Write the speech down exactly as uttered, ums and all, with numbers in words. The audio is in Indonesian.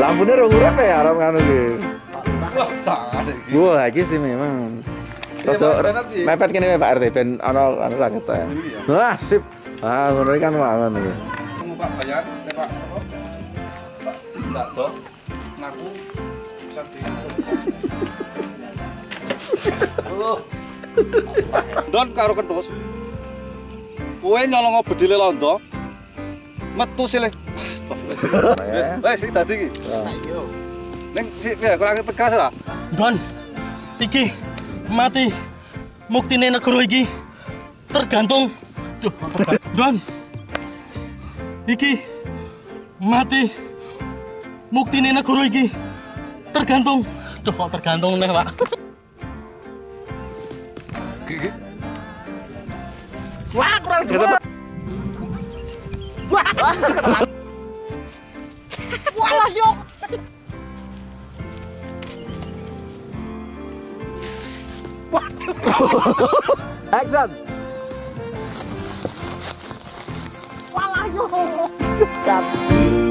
Lampune rong urip ya arep ngono iki. Wah, sangat iki. Wah, iki memang. Rada mepet kene Pak R T ben ana anu ra ketok. Wah, sip. Ah, ngono iki kan mangan iki. Pak bayar, Pak. Pak, enggak dok. Ngaku bisa diiso. Oh. Don karo kedus. Kowe nyolong bedile londo. Metu silih. Astagfirullah. Wes, iki dadi iki. Ning sik ya kurang tegas ora? Don. Iki mati muktine negara iki tergantung. Duh, Don. Iki mati muktine negara iki tergantung. Duh, kok tergantung nih, Pak. Wah, kurang dua. Wah. Walah, yuk. Waduh. Action. Walah, yuk.